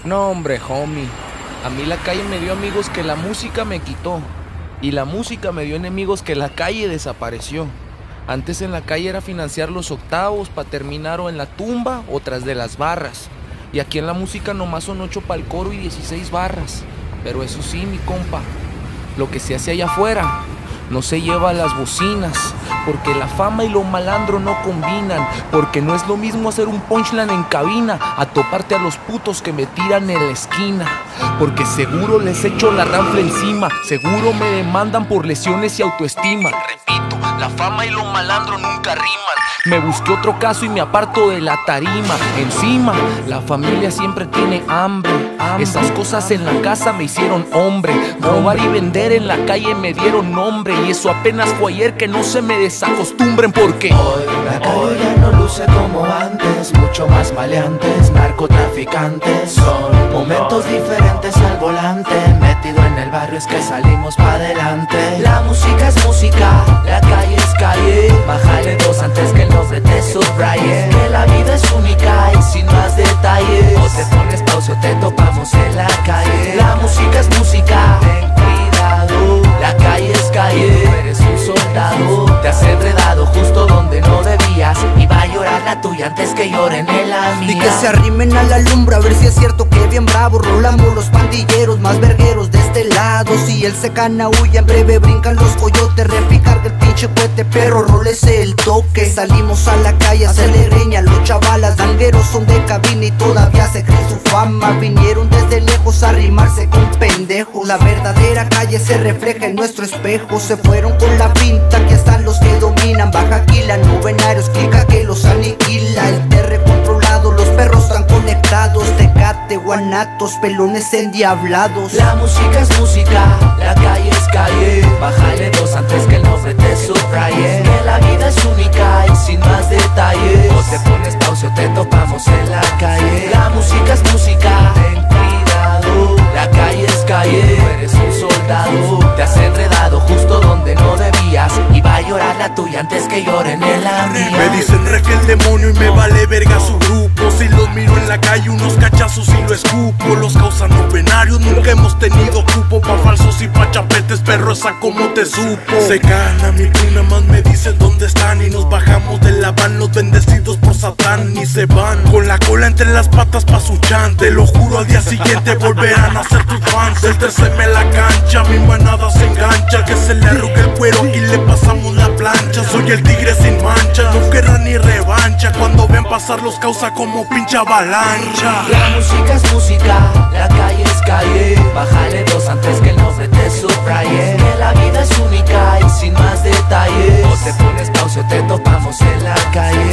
No, hombre, homie. A mí la calle me dio amigos que la música me quitó. Y la música me dio enemigos que la calle desapareció. Antes en la calle era financiar los octavos para terminar o en la tumba o tras de las barras. Y aquí en la música nomás son 8 pa'l coro y 16 barras. Pero eso sí, mi compa, lo que se hace allá afuera no se lleva a las bocinas, porque la fama y lo malandro no combinan, porque no es lo mismo hacer un punchline en cabina a toparte a los putos que me tiran en la esquina, porque seguro les echo la ranfla encima, seguro me demandan por lesiones y autoestima. Repito, la fama y lo malandro nunca riman. Me busqué otro caso y me aparto de la tarima. Encima, la familia siempre tiene hambre. Esas cosas en la casa me hicieron hombre. Robar y vender en la calle me dieron nombre. Y eso apenas fue ayer, que no se me desacostumbren porque hoy la calle ya no luce como antes. Mucho más maleantes, narcotraficantes. Son momentos diferentes al volante. Metido en el barrio es que salimos pa' adelante. La música es música, la calle es calle. Bájale dos antes que el nombre te subraye. Que la vida es única y sin más detalles. O te pones pausa o te topamos en la calle. La música es música, ten cuidado. La calle es calle, tú eres un soldado. Te has enredado justo donde no debías. Y va a llorar la tuya antes que lloren en la mía. Y que se arrimen a la lumbre a ver si es cierto que bien bravos rolamos los pandilleros más vergueros de este lado. Si él se cana huya, en breve brincan los coyotes. Repicarga el pinche cohete, perro, rólese el toque. Salimos a la calle a hacerle greña. Los chavalas dangueros son de cabina y todavía se cree su fama. Vinieron desde lejos a rimarse con pendejos. La verdadera calle se refleja en nuestro espejo. Se fueron con la pinta, que están los que dominan. Baja aquí la novenarios, clica que los aniquila. El TR controlado, los perros están conectados. Tecate, guanatos, pelones endiablados. La música es música, la calle es calle. Bájale dos antes que el nombre te subraye. Que la vida es única y sin más detalles. O te pones pausa o te topamos en la calle. La música es música, ten cuidado. La calle es calle, tú eres un soldado. Te has enredado justo donde no debías. Y va a llorar la tuya antes que lloren en la mía. Me dicen re que el demonio y me vale verga su grupo. Si los miro en la calle unos cachazos y lo escupo. Los causan novenarios, nunca hemos tenido cupo. Pa' falsos y pa' chapetes, perro, esa como te supo. Se gana mi prima más me dice dónde están. Y nos bajamos de la van los bendecidos por Satán. Y se van con la cola entre las patas pa' su chan. Te lo juro, al día siguiente volverán a ser tus fans. El 13 me la cancha, mi manada se engancha. Que se le arruga el cuero y le pasamos la plancha. Soy el tigre sin mancha, no querrá ni revancha. Cuando ven pasar los causa como pinche avalancha. La música es música, la calle es calle. Bájale dos antes que el nombre te subraye. Que la vida es única y sin más detalles. O te pones pausa o te topamos en la calle.